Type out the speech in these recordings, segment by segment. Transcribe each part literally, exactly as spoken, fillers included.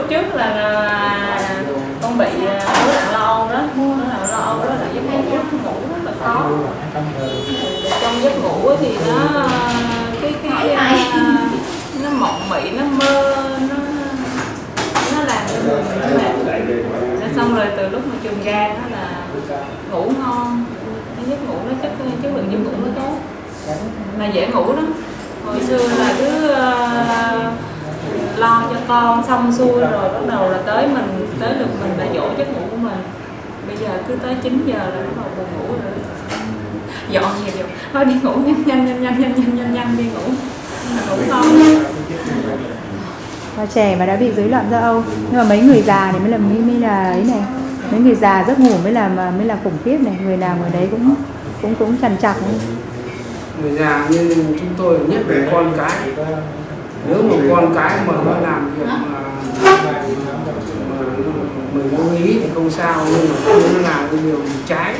trước là, là con bị rối loạn lo âu đó, rối loạn lo âu đó là giấc ngủ ngủ rất là khó. Trong giấc ngủ thì nó cái cái nó mộng mị, nó mơ, nó nó làm cho người mình mệt. Xong rồi từ lúc mà chùm gan đó là ngủ ngon, cái giấc ngủ nó chất chất lượng giấc ngủ nó tốt, mà dễ ngủ lắm. Hồi xưa là cứ uh, lo cho con xong xuôi rồi bắt đầu là tới mình tới được mình là dỗ giấc ngủ của mình. Bây giờ cứ tới chín giờ là bắt đầu buồn ngủ rồi, dọn gì dọn thôi đi ngủ nhanh nhanh nhanh nhanh nhanh nhanh nhanh nhanh đi ngủ, ngủ ngon. Và trẻ mà đã bị rối loạn do âu, nhưng mà mấy người già thì mới là mới, mới là ấy này, mấy người già giấc ngủ mới là mới là khủng khiếp này, người nào người đấy cũng cũng cũng trằn trọc. Người già như chúng tôi nhất là con cái, nếu mà con cái mà nó làm việc mà, mà mình vô ý thì không sao, nhưng mà nó làm cái điều trái,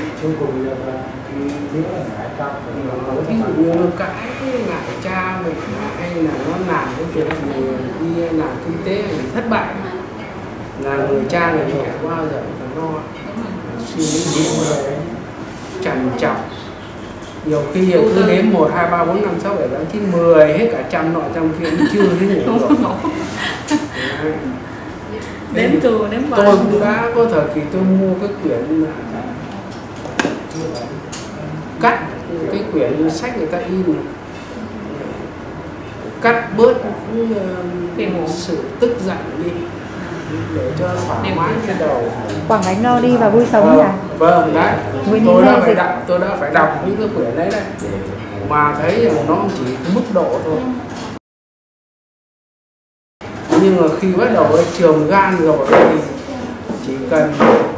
ví dụ như nó cãi ngại cha mình, hay là nó làm cái việc gì đi làm kinh tế thì thất bại, là người cha người mẹ bao giờ phải lo suy nghĩ trằn trọc. Nhiều khi cứ đếm một, hai, ba, bốn, năm, sáu, bảy, tám, chín, mười hết cả trăm nọ trăm kia cũng chưa thấy ngủ được. Đếm từ đếm bao. Tôi cũng đã có thời kỳ tôi mua cái quyển cắt cái quyển sách người ta in này, cắt bớt những sự tức giận đi để cho thoải mái cái đầu. Quảng Ánh Lo Đi Và Vui Sống nhỉ? Vâng, đấy. Tôi đã phải đọc, tôi đã phải đọc những cái quyển đấy đấy, mà thấy rằng nó chỉ mức độ thôi. Nhưng mà khi bắt đầu cái chườm gan rồi thì chỉ cần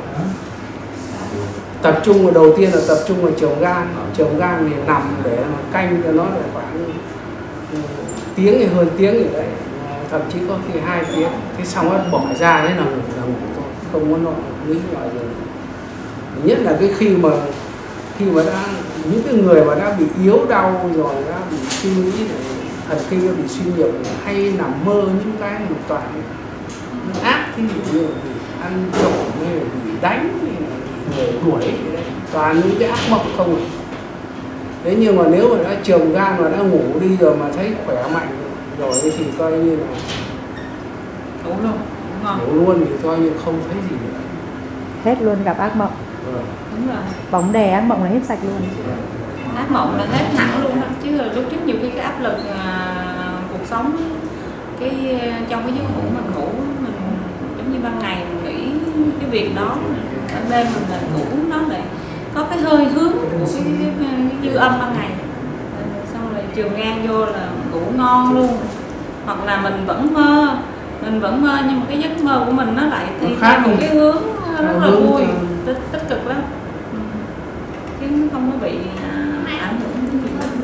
tập trung vào, đầu tiên là tập trung vào chườm gan. Chườm gan thì nằm để mà canh cho nó để khoảng tiếng hay hơn tiếng gì đấy, thậm chí có khi hai tiếng. Thế xong rồi bỏ ra đấy là ngủ là ngủ thôi, không có nội nghĩ ngoài rồi. Nhất là cái khi mà khi mà đã những cái người mà đã bị yếu đau rồi, đã bị suy nghĩ thần kinh bị suy nhược, hay nằm mơ những cái mà toàn ác, ví dụ như bị ăn trộm hay là bị đánh hay là bị người đuổi đấy, toàn những cái ác mộng không à. Thế nhưng mà nếu mà đã chườm gan mà đã ngủ đi rồi mà thấy khỏe mạnh rồi thì coi như là ngủ luôn, ngủ luôn thì coi như không thấy gì nữa, hết luôn, gặp ác mộng. Ừ. Đúng rồi. Bóng đè ác mộng là hết sạch luôn. Ác mộng là hết hẳn luôn đó. Chứ lúc trước nhiều khi cái áp lực à, cuộc sống, cái trong cái giấc ngủ mình ngủ mình giống như ban ngày mình nghĩ cái việc đó, ở đêm mình là ngủ nó lại có cái hơi hướng của cái, cái, cái, cái dư âm ban ngày, xong rồi chườm gan vô là ngủ ngon luôn. Hoặc là mình vẫn mơ, mình vẫn mơ nhưng mà cái giấc mơ của mình nó lại thì theo một cái hướng rất là vui, tích, tích cực lắm, chứ không có bị ảnh hưởng đến gì hết.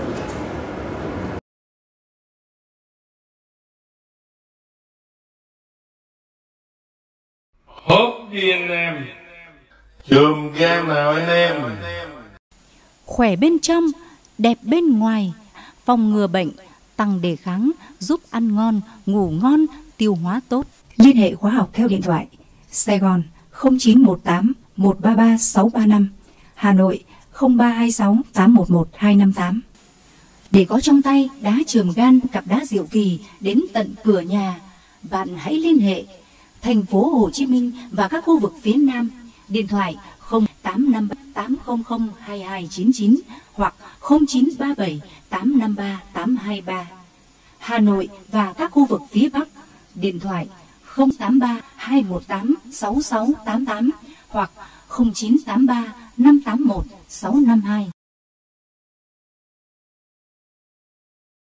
Hốt đi anh em, chườm gan nào anh em. Khỏe bên trong, đẹp bên ngoài, phòng ngừa bệnh, tăng đề kháng, giúp ăn ngon, ngủ ngon, tiêu hóa tốt. Liên hệ khóa học theo điện thoại Sài Gòn không chín một tám một ba ba sáu ba năm, Hà Nội không ba hai sáu tám một một hai năm tám. Để có trong tay đá chườm gan, cặp đá diệu kỳ đến tận cửa nhà, bạn hãy liên hệ thành phố Hồ Chí Minh và các khu vực phía Nam, điện thoại không tám năm tám không không hai hai chín chín hoặc không chín ba bảy tám năm ba tám hai ba. Hà Nội và các khu vực phía Bắc, điện thoại không tám ba hai một tám sáu sáu tám tám hoặc không chín tám ba năm tám một sáu năm hai.